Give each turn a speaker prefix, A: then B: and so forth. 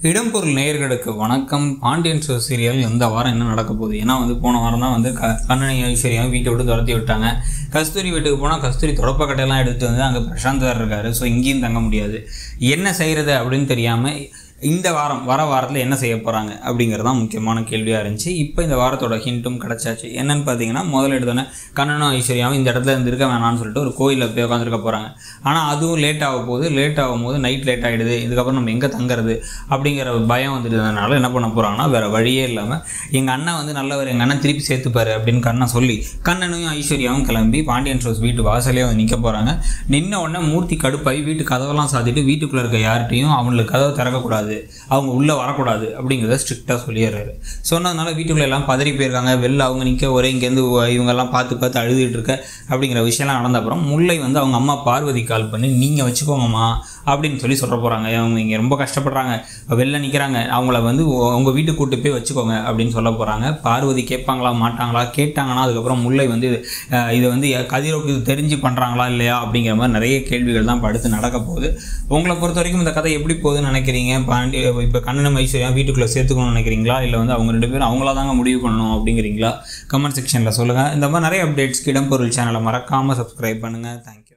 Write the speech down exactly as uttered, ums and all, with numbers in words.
A: இடம்பொருள் நேயர்களுக்கு வணக்கம். பாண்டியன் ஸ்டோர்ஸ் சீரியல் இந்த வாரம் என்ன நடக்க போகுது? ஏன்னா வந்து போன வாரம் தான் வந்து க கண்ணனை ஐஸ்வர்யாவும் வீட்டை விட்டு துரத்தி விட்டாங்க. கஸ்தூரி வீட்டுக்கு போனால் கஸ்தூரி தொடப்பக்கட்டையெல்லாம் எடுத்து வந்து அங்கே பிரசாந்த் வேறு இருக்காரு. ஸோ இங்கேயும் தங்க முடியாது. என்ன செய்கிறது அப்படின்னு தெரியாமல் இந்த வாரம் வர வாரத்தில் என்ன செய்ய போகிறாங்க அப்படிங்கிறது தான் முக்கியமான கேள்வியாக இருந்துச்சு. இப்போ இந்த வாரத்தோட ஹிண்ட்டும் கிடச்சாச்சு. என்னென்னு பார்த்தீங்கன்னா, முதல்ல எடுத்தோன்னே கண்ணனும் ஐஸ்வர்யாவும் இந்த இடத்துல இருந்து இருக்க வேணான்னு சொல்லிட்டு ஒரு கோயிலில் போய் உட்காந்துருக்க போகிறாங்க. ஆனால் அதுவும் லேட் ஆக போகுது. லேட் ஆகும் போது நைட் லேட் ஆகிடுது. இதுக்கப்புறம் நம்ம எங்கே தங்குறது அப்படிங்கிற பயம் வந்துட்டதுனால என்ன பண்ண போகிறாங்கன்னா, வேறு வழியே இல்லாமல் எங்கள் அண்ணன் வந்து நல்லவர், எங்கள் அண்ணன் திருப்பி சேர்த்துப்பார் அப்படின்னு கண்ணன் சொல்லி கண்ணனையும் ஐஸ்வர்யாவும் கிளம்பி பாண்டியன் ஸ்டோர்ஸ் வீட்டு வாசலே வந்து நிற்க போகிறாங்க. நின்ன உடனே மூர்த்தி கடுப்பாகி வீட்டு கதவெல்லாம் சாத்திட்டு வீட்டுக்குள்ளே இருக்க யார்கிட்டையும் அவங்களுக்கு கதவை திறக்கக்கூடாது, அவங்க உள்ளே வரக்கூடாது அப்படிங்கிறத ஸ்ட்ரிக்டாக சொல்லிடுறாரு. சொன்னதுனால வீட்டுக்குள்ளே எல்லாம் பதறி போயிருக்காங்க. வெளில அவங்க நிற்க ஒரே இங்கேருந்து இவங்கெல்லாம் பார்த்து பார்த்து அழுதுகிட்டு இருக்க அப்படிங்கிற விஷயம்லாம் நடந்த அப்புறம் முல்லை வந்து அவங்க அம்மா பார்வதி கால் பண்ணி நீங்கள் வச்சுக்கோங்கம்மா அப்படின்னு சொல்லி சொல்ல போகிறாங்க. அவங்க இங்கே ரொம்ப கஷ்டப்படுறாங்க, வெளில நிற்கிறாங்க, அவங்கள வந்து உங்கள் வீட்டுக்கு கூட்டு போய் வச்சுக்கோங்க அப்படின்னு சொல்ல போகிறாங்க. பார்வதி கேட்பாங்களா மாட்டாங்களா? கேட்டாங்கன்னா அதுக்கப்புறம் முல்லை வந்து இதை வந்து கதிரோக்கு இது தெரிஞ்சு பண்ணுறாங்களா இல்லையா அப்படிங்கிற மாதிரி நிறைய கேள்விகள் தான் அடுத்து நடக்க போகுது. உங்களை பொறுத்த வரைக்கும் இந்த கதை எப்படி போகுதுன்னு நினைக்கிறீங்க? பாண்டி இப்போ கண்ணனும் ஐஸ்வர்யா வீட்டுக்குள்ளே சேர்த்துக்கணும்னு நினைக்கிறீங்களா, இல்லை வந்து அவங்க ரெண்டு பேரும் அவங்களா தாங்க முடிவு பண்ணணும் அப்படிங்கிறீங்களா? கமெண்ட் செக்ஷனில் சொல்லுங்கள். இந்த மாதிரி நிறைய அப்டேட்ஸ்க்கு இடம்பொருள் சேனலை மறக்காமல் சப்ஸ்கிரைப் பண்ணுங்கள். தேங்க்யூ.